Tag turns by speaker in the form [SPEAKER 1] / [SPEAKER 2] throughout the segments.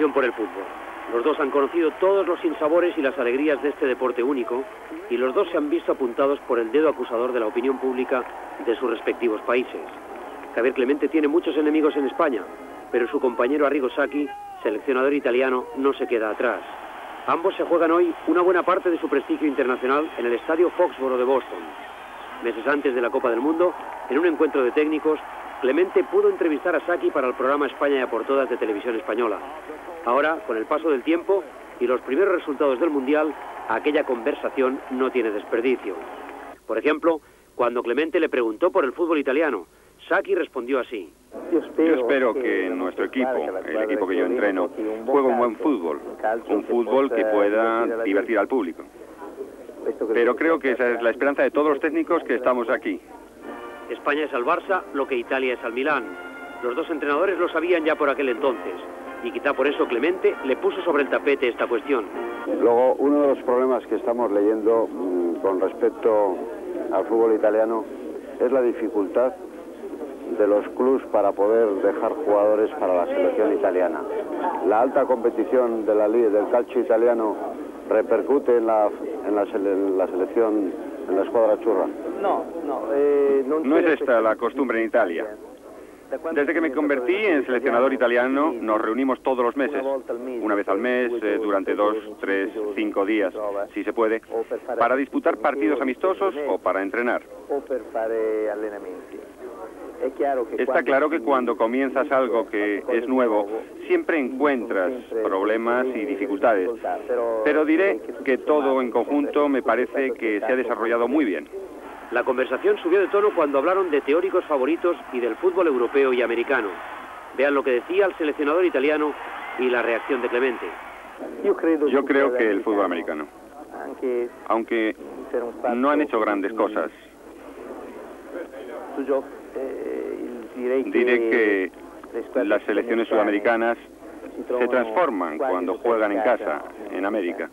[SPEAKER 1] pasión por el fútbol. Los dos han conocido todos los sinsabores y las alegrías de este deporte único, y los dos se han visto apuntados por el dedo acusador de la opinión pública de sus respectivos países. Javier Clemente tiene muchos enemigos en España, pero su compañero Arrigo Sacchi, seleccionador italiano, no se queda atrás. Ambos se juegan hoy una buena parte de su prestigio internacional en el estadio Foxboro de Boston. Meses antes de la Copa del Mundo, en un encuentro de técnicos, Clemente pudo entrevistar a Sacchi para el programa España y a por todas de Televisión Española. Ahora, con el paso del tiempo y los primeros resultados del Mundial, aquella conversación no tiene desperdicio. Por ejemplo, cuando Clemente le preguntó por el fútbol italiano, Sacchi respondió así.
[SPEAKER 2] Yo espero que nuestro equipo, el equipo que yo entreno, juegue un buen fútbol, un fútbol que pueda divertir al público. Pero creo que esa es la esperanza de todos los técnicos que estamos aquí.
[SPEAKER 1] España es al Barça lo que Italia es al Milán. Los dos entrenadores lo sabían ya por aquel entonces, y quizá por eso Clemente le puso sobre el tapete esta cuestión.
[SPEAKER 3] Luego, uno de los problemas que estamos leyendo con respecto al fútbol italiano es la dificultad de los clubes para poder dejar jugadores para la selección italiana. La alta competición de la liga del calcio italiano repercute en la selección, en la escuadra churra.
[SPEAKER 2] No es esta la costumbre en Italia. Desde que me convertí en seleccionador italiano, nos reunimos todos los meses, una vez al mes, durante 2, 3, 5 días, si se puede, para disputar partidos amistosos o para entrenar. Está claro que cuando comienzas algo que es nuevo, siempre encuentras problemas y dificultades, pero diré que todo en conjunto me parece que se ha desarrollado muy bien.
[SPEAKER 1] La conversación subió de tono cuando hablaron de teóricos favoritos y del fútbol europeo y americano. Vean lo que decía el seleccionador italiano y la reacción de Clemente.
[SPEAKER 2] Yo creo que el fútbol americano, aunque no han hecho grandes cosas, diré que las selecciones sudamericanas se transforman cuando juegan en casa, en América.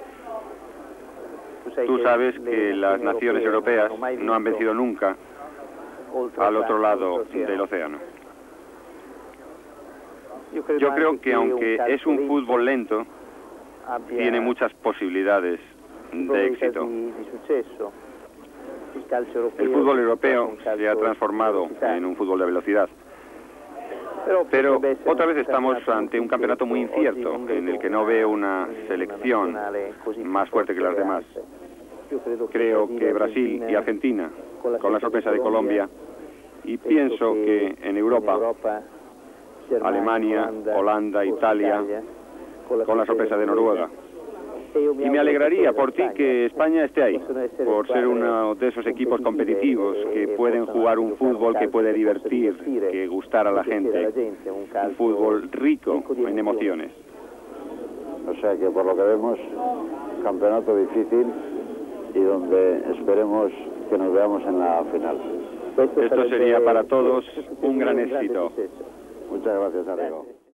[SPEAKER 2] Tú sabes que las naciones europeas no han vencido nunca al otro lado del océano. Yo creo que aunque es un fútbol lento, tiene muchas posibilidades de éxito. El fútbol europeo se ha transformado en un fútbol de velocidad. Pero otra vez estamos ante un campeonato muy incierto, en el que no veo una selección más fuerte que las demás. Creo que Brasil y Argentina, con la sorpresa de Colombia, y pienso que en Europa, Alemania, Holanda, Italia, con la sorpresa de Noruega. Y me alegraría por ti que España esté ahí, por ser uno de esos equipos competitivos que pueden jugar un fútbol que puede divertir, que gustar a la gente, un fútbol rico en emociones.
[SPEAKER 3] O sea que por lo que vemos, campeonato difícil y donde esperemos que nos veamos en la final.
[SPEAKER 2] Esto sería para todos un gran éxito.
[SPEAKER 3] Muchas gracias, Arrigo.